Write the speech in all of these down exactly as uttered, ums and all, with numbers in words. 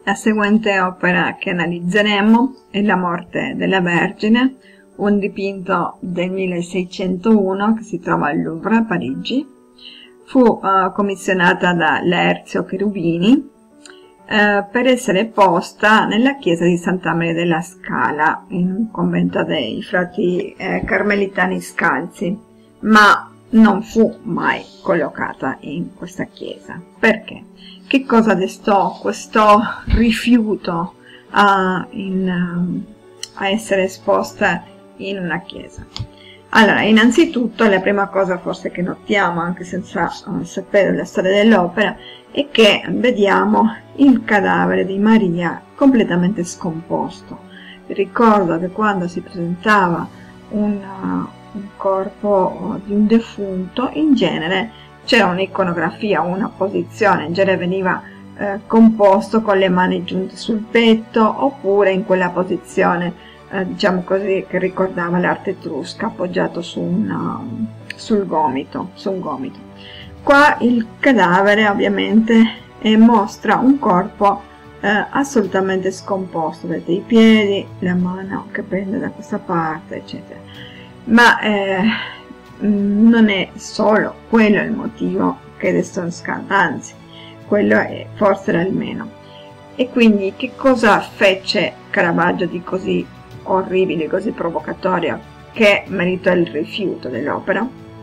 La seguente opera che analizzeremo è La morte della Vergine, un dipinto del milleseicentouno che si trova al Louvre a Parigi. Fu uh, commissionata da Laerzio Cherubini uh, per essere posta nella chiesa di Santa Maria della Scala, in un convento dei frati eh, carmelitani scalzi, ma non fu mai collocata in questa chiesa. Perché? Che cosa destò questo rifiuto a, in, a essere esposta in una chiesa? Allora, innanzitutto la prima cosa forse che notiamo, anche senza uh, sapere la storia dell'opera, è che vediamo il cadavere di Maria completamente scomposto. Vi ricordo che quando si presentava un, uh, un corpo di un defunto, in genere c'era un'iconografia, una posizione, in genere veniva eh, composto con le mani giunte sul petto, oppure in quella posizione, eh, diciamo così, che ricordava l'arte etrusca, appoggiato su una, sul gomito, su un gomito. Qua il cadavere ovviamente eh, mostra un corpo eh, assolutamente scomposto, vedete i piedi, la mano che prende da questa parte, eccetera. Ma eh, non è solo quello il motivo che destò lo scandalo, anzi, quello è forse era il meno. E quindi che cosa fece Caravaggio di così orribile, così provocatorio, che meritò il rifiuto dell'opera?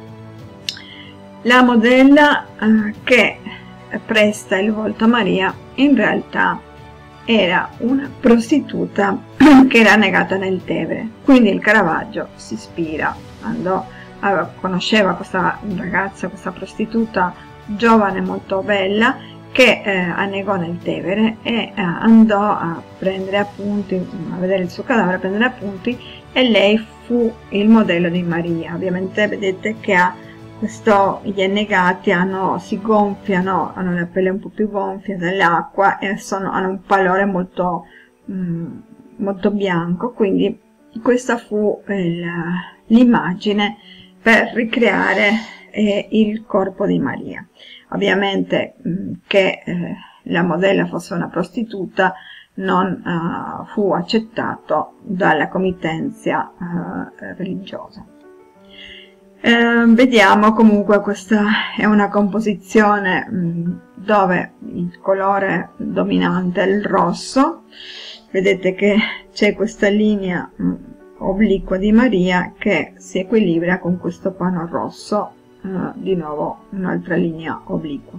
La modella eh, che presta il volto a Maria in realtà era una prostituta che era negata nel Tevere. Quindi il Caravaggio si ispira, andò conosceva questa ragazza, questa prostituta giovane molto bella che eh, annegò nel Tevere e eh, andò a prendere appunti, a vedere il suo cadavere, a prendere appunti, e lei fu il modello di Maria. Ovviamente vedete che ha questo, gli annegati hanno, si gonfiano, hanno la pelle un po' più gonfia dall'acqua e sono, hanno un pallore molto, mh, molto bianco, quindi questa fu l'immagine per ricreare eh, il corpo di Maria. Ovviamente mh, che eh, la modella fosse una prostituta non uh, fu accettato dalla comitenzia uh, religiosa. Eh, vediamo comunque questa è una composizione mh, dove il colore dominante è il rosso. Vedete che c'è questa linea mh, obliqua di Maria che si equilibra con questo pano rosso, eh, di nuovo un'altra linea obliqua.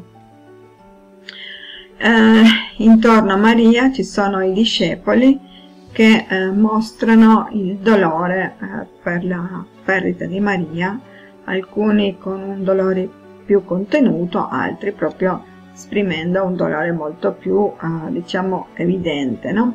Eh, intorno a Maria ci sono i discepoli che eh, mostrano il dolore eh, per la perdita di Maria, alcuni con un dolore più contenuto, altri proprio esprimendo un dolore molto più eh, diciamo evidente, no?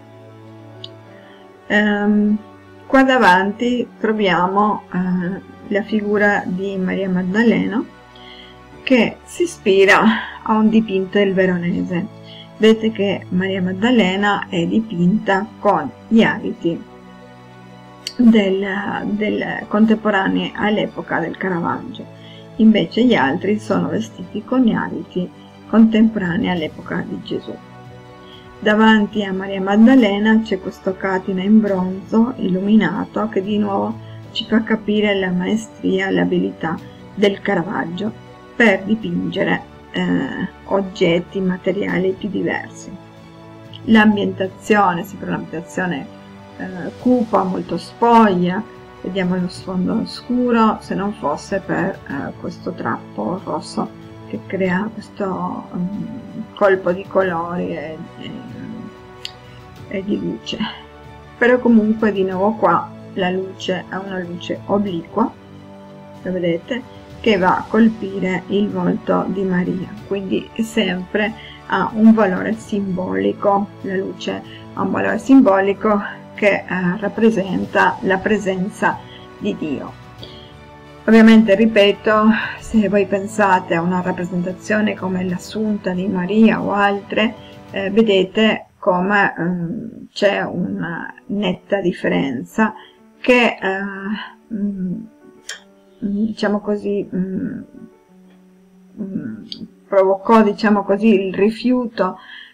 Ehm, Qua davanti troviamo eh, la figura di Maria Maddalena che si ispira a un dipinto del Veronese. Vedete che Maria Maddalena è dipinta con gli abiti del, del contemporanei all'epoca del Caravaggio, invece gli altri sono vestiti con gli abiti contemporanei all'epoca di Gesù. Davanti a Maria Maddalena c'è questo catino in bronzo illuminato che di nuovo ci fa capire la maestria e l'abilità del Caravaggio per dipingere eh, oggetti materiali più diversi. L'ambientazione, sempre un'ambientazione eh, cupa, molto spoglia, vediamo lo sfondo scuro, se non fosse per eh, questo drappo rosso che crea questo um, colpo di colori e, e, e di luce. Però comunque di nuovo qua la luce è una luce obliqua, lo vedete, che va a colpire il volto di Maria, quindi sempre ha un valore simbolico, la luce ha un valore simbolico che eh, rappresenta la presenza di Dio. Ovviamente, ripeto, se voi pensate a una rappresentazione come l'Assunta di Maria o altre, eh, vedete come um, c'è una netta differenza che, eh, mh, diciamo così, mh, mh, provocò, diciamo così, il rifiuto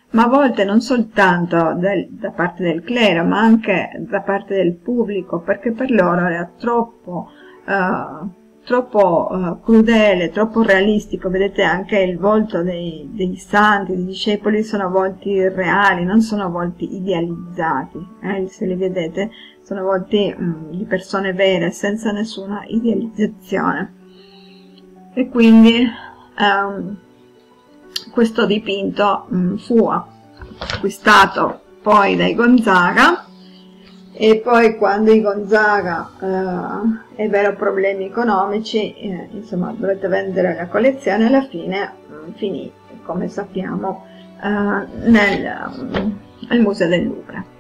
ma a volte non soltanto del, da parte del clero, ma anche da parte del pubblico, perché per loro era troppo, eh, troppo eh, crudele, troppo realistico. Vedete, anche il volto dei, dei santi, dei discepoli, sono volti reali, non sono volti idealizzati, eh, se li vedete, sono volti mh, di persone vere, senza nessuna idealizzazione. E quindi ehm, questo dipinto mh, fu acquistato poi dai Gonzaga, e poi quando i Gonzaga eh, ebbero problemi economici, eh, insomma, dovette vendere la collezione, alla fine mh, finì, come sappiamo, eh, nel, nel Museo del Louvre.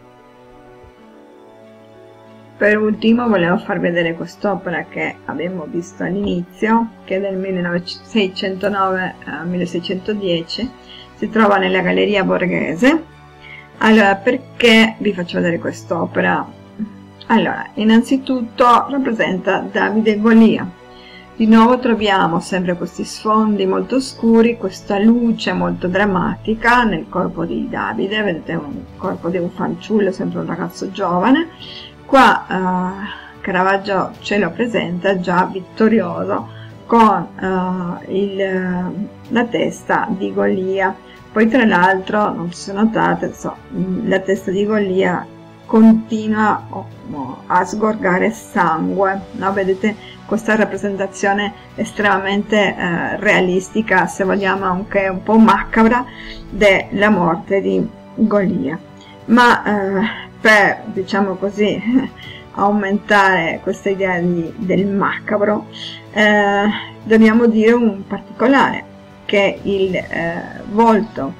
Per ultimo volevo far vedere quest'opera che abbiamo visto all'inizio, che è del milleseiccentonove milleseicentodieci, si trova nella Galleria Borghese. Allora, perché vi faccio vedere quest'opera? Allora, innanzitutto rappresenta Davide e Golia. Di nuovo troviamo sempre questi sfondi molto scuri, questa luce molto drammatica nel corpo di Davide. Vedete un corpo di un fanciullo, sempre un ragazzo giovane. Qua eh, Caravaggio ce lo presenta già vittorioso con eh, il, la testa di Golia. Poi tra l'altro, non si sono notate, so, la testa di Golia continua oh, a sgorgare sangue, no? Vedete questa rappresentazione estremamente eh, realistica, se vogliamo anche un po' macabra, della morte di Golia. Ma eh, per, diciamo così, aumentare questa idea di, del macabro, eh, dobbiamo dire un particolare, che il eh, volto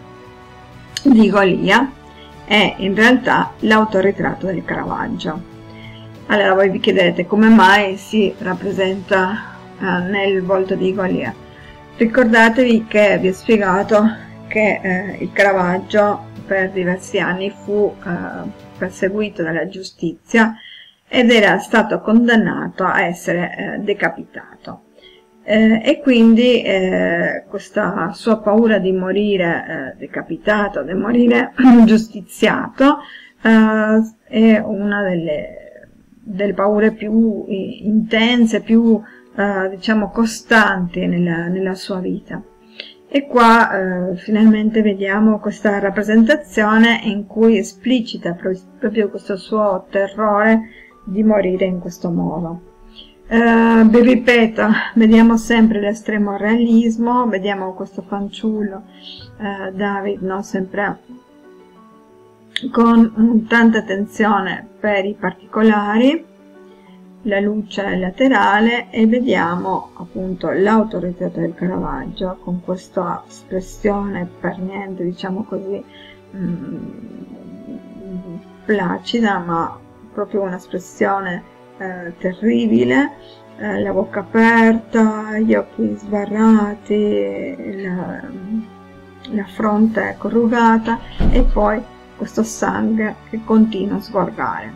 di Golia è in realtà l'autoritratto del Caravaggio. Allora voi vi chiederete come mai si rappresenta eh, nel volto di Golia. Ricordatevi che vi ho spiegato che eh, il Caravaggio per diversi anni fu eh, perseguito dalla giustizia ed era stato condannato a essere eh, decapitato. Eh, e quindi eh, questa sua paura di morire eh, decapitato, di morire giustiziato, eh, è una delle, delle paure più intense, più eh, diciamo costanti nella, nella sua vita. E qua eh, finalmente vediamo questa rappresentazione in cui esplicita proprio questo suo terrore di morire in questo modo. Uh, vi ripeto, vediamo sempre l'estremo realismo, vediamo questo fanciullo uh, David, no? Sempre con um, tanta attenzione per i particolari, la luce laterale, e vediamo appunto l'autoritratto del Caravaggio con questa espressione per niente, diciamo così, um, placida, ma proprio un'espressione Eh, terribile, eh, la bocca aperta, gli occhi sbarrati, la, la fronte corrugata e poi questo sangue che continua a sgorgare.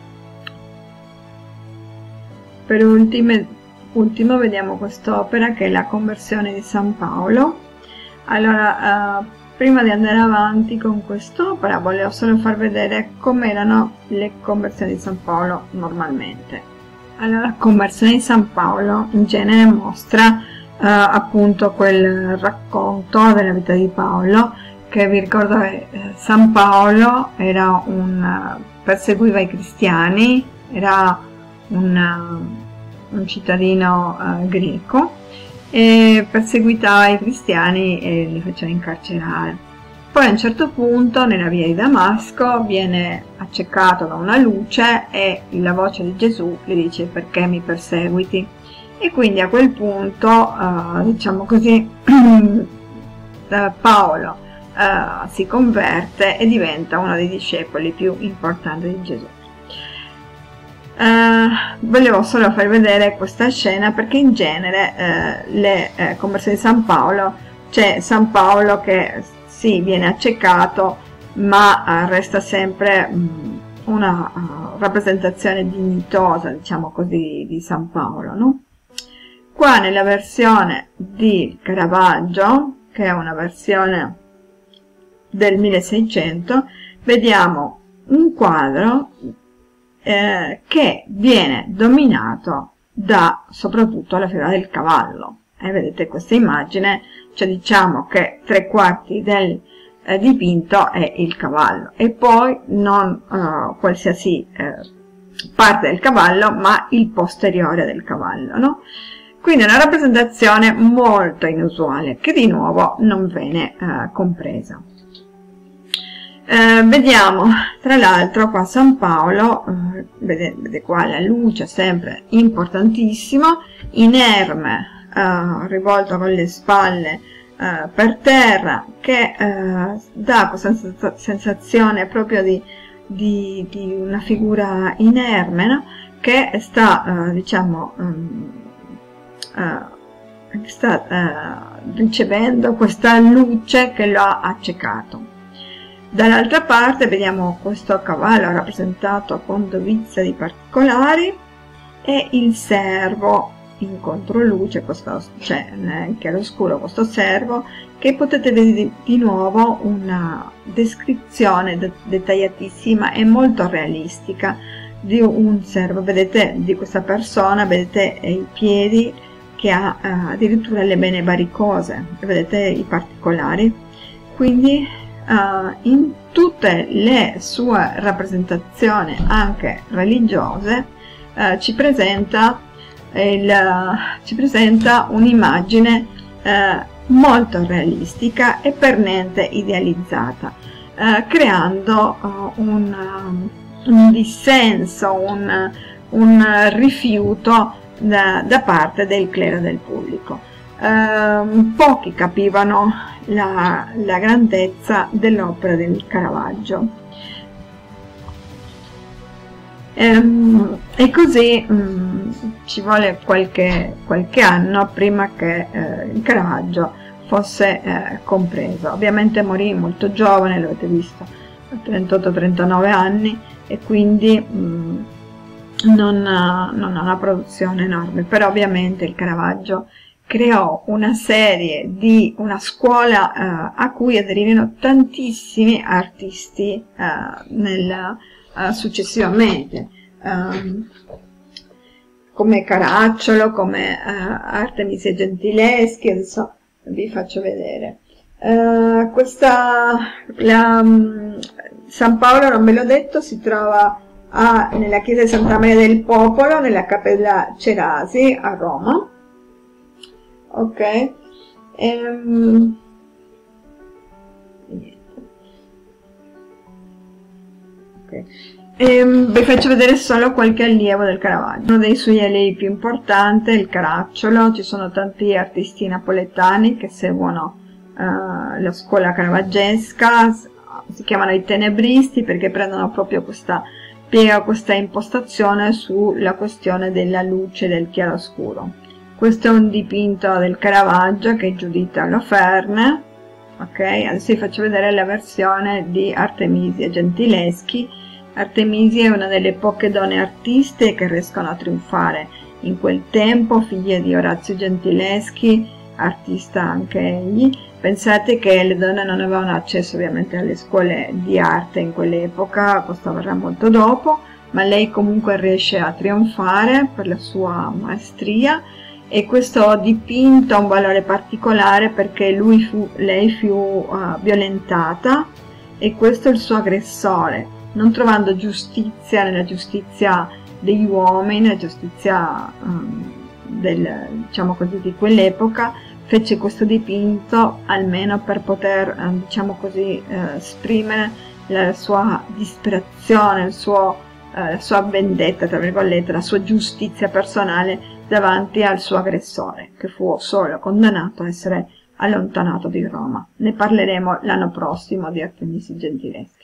Per ultime, ultimo vediamo quest'opera che è la Conversione di San Paolo. Allora, eh, prima di andare avanti con quest'opera volevo solo far vedere come erano le conversioni di San Paolo normalmente. Allora, la conversione di San Paolo in genere mostra eh, appunto quel racconto della vita di Paolo, che vi ricordo che eh, San Paolo era un uh, perseguiva i cristiani, era un, uh, un cittadino uh, greco, e perseguitava i cristiani e li faceva incarcerare. Poi a un certo punto nella via di Damasco viene accecato da una luce e la voce di Gesù gli dice: perché mi perseguiti? E quindi a quel punto eh, diciamo così Paolo eh, si converte e diventa uno dei discepoli più importanti di Gesù. Uh, volevo solo far vedere questa scena perché in genere uh, le uh, conversioni di San Paolo, c'è San Paolo che sì, viene accecato, ma uh, resta sempre um, una uh, rappresentazione dignitosa, diciamo così, di San Paolo, no? Qua nella versione di Caravaggio, che è una versione del milleseicento, vediamo un quadro eh, che viene dominato da soprattutto la figura del cavallo. E vedete questa immagine, cioè diciamo che tre quarti del eh, dipinto è il cavallo, e poi non eh, qualsiasi eh, parte del cavallo, ma il posteriore del cavallo, no? Quindi è una rappresentazione molto inusuale, che di nuovo non viene eh, compresa. Eh, vediamo tra l'altro qua San Paolo, eh, vedete, vedete qua la luce sempre importantissima, inerme, Uh, rivolto con le spalle uh, per terra, che uh, dà questa sensazione proprio di, di, di una figura inerme, no? Che sta uh, diciamo um, uh, sta uh, ricevendo questa luce che lo ha accecato. Dall'altra parte vediamo questo cavallo rappresentato con dovizia di particolari e il servo in controluce, questo, cioè in chiaroscuro questo servo, che potete vedere di nuovo una descrizione de dettagliatissima e molto realistica di un servo. Vedete di questa persona, vedete i piedi che ha eh, addirittura le vene varicose, vedete i particolari. Quindi eh, in tutte le sue rappresentazioni anche religiose eh, ci presenta Il, ci presenta un'immagine eh, molto realistica e per niente idealizzata, eh, creando uh, un, uh, un dissenso, un, un rifiuto da, da parte del clero del pubblico. Eh, pochi capivano la, la grandezza dell'opera del Caravaggio. E così mh, ci vuole qualche, qualche anno prima che eh, il Caravaggio fosse eh, compreso. Ovviamente morì molto giovane, l'avete visto, a trentotto trentanove anni, e quindi mh, non, non ha una produzione enorme, però ovviamente il Caravaggio creò una serie di una scuola eh, a cui aderivano tantissimi artisti eh, nel Uh, successivamente, um, come Caracciolo, come uh, Artemisia Gentileschi. Adesso vi faccio vedere. Uh, questa, la, um, San Paolo, non ve l'ho detto, si trova a, nella chiesa di Santa Maria del Popolo, nella Cappella Cerasi a Roma. Ok. Um, Okay. E, vi faccio vedere solo qualche allievo del Caravaggio. Uno dei suoi allievi più importanti è il Caracciolo. Ci sono tanti artisti napoletani che seguono uh, la scuola caravaggesca, si chiamano i tenebristi perché prendono proprio questa piega, questa impostazione sulla questione della luce e del chiaroscuro. Questo è un dipinto del Caravaggio che è Giuditta Alloferne. Ok, adesso vi faccio vedere la versione di Artemisia Gentileschi. Artemisia è una delle poche donne artiste che riescono a trionfare in quel tempo, figlia di Orazio Gentileschi, artista anche egli. Pensate che le donne non avevano accesso ovviamente alle scuole di arte in quell'epoca, questo verrà molto dopo, ma lei comunque riesce a trionfare per la sua maestria. E questo dipinto ha un valore particolare perché lui fu, lei fu uh, violentata, e questo è il suo aggressore, non trovando giustizia nella giustizia degli uomini, la giustizia um, del, diciamo così, di quell'epoca, fece questo dipinto almeno per poter, um, diciamo così, uh, esprimere la sua disperazione, il suo, uh, la sua vendetta, tra virgolette, la sua giustizia personale davanti al suo aggressore, che fu solo condannato a essere allontanato di Roma. Ne parleremo l'anno prossimo di Artemisia Gentileschi.